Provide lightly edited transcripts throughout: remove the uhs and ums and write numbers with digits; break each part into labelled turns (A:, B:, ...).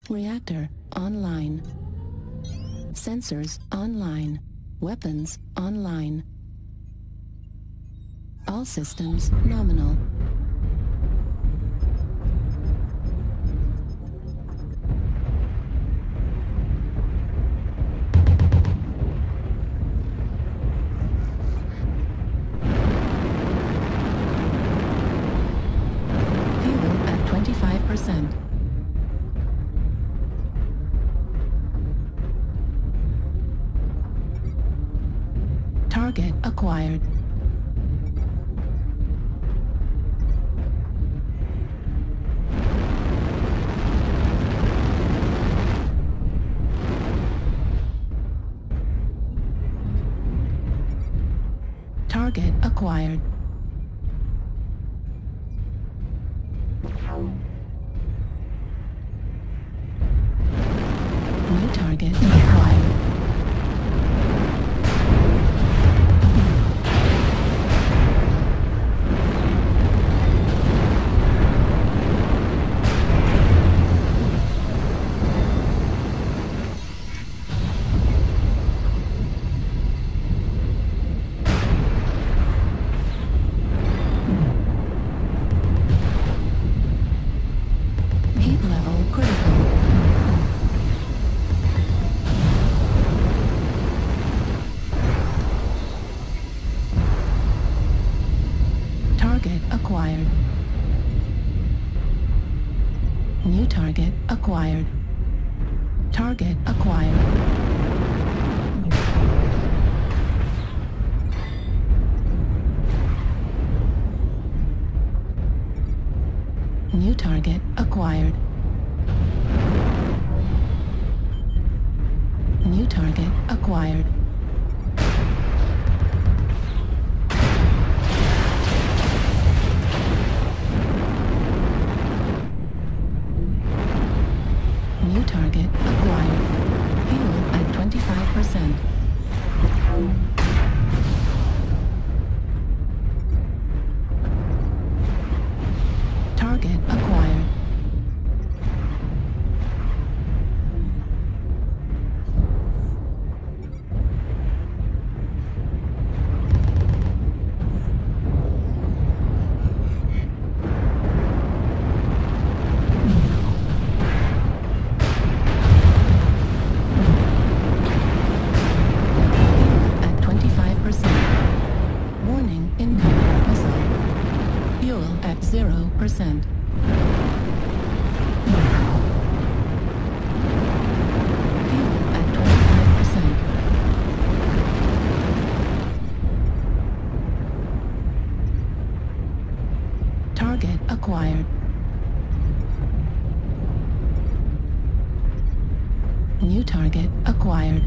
A: Reactor online. Sensors online. Weapons online. All systems nominal. Fuel at 25%. Target acquired. Target acquired. New target acquired. Heat level critical. Target acquired. New target acquired. Target acquired. New target acquired. New target acquired. New target acquired. Fuel at 25%. Target acquired. At 25%. Warning, incoming missile. Fuel at 0%. Fuel at 25%. Target acquired. New target acquired.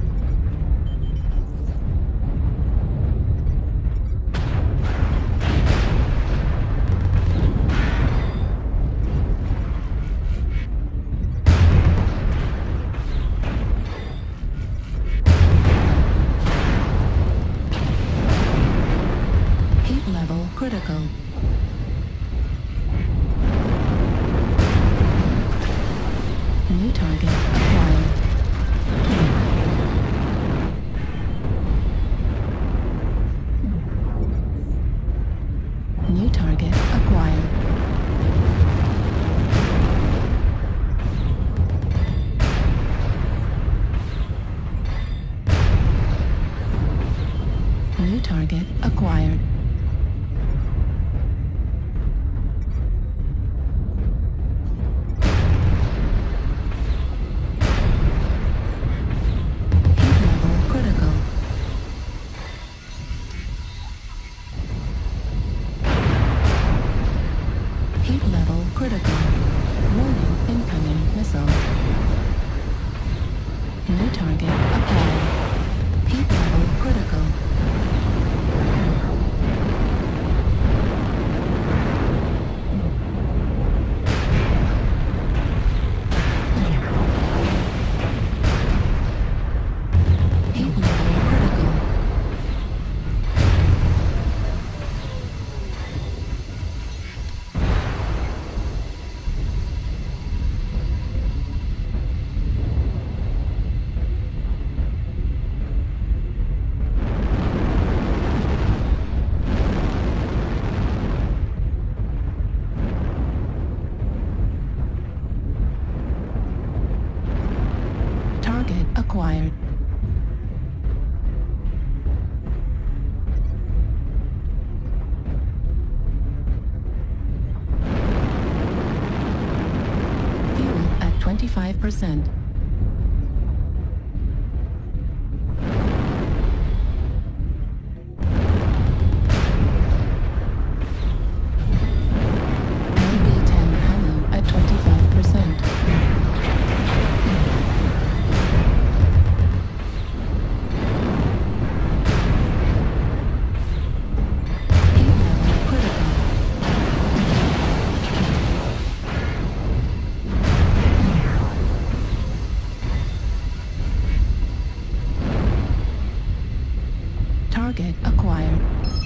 A: Heat level critical. New target acquired. New target acquired. New target acquired. Heat level critical. Heat level critical. Warning, incoming missile. New target acquired. Heat level critical. Heat level critical. Target acquired. Fuel at 25%. MB-10 ammo at 25%. Heat level critical. Target acquired.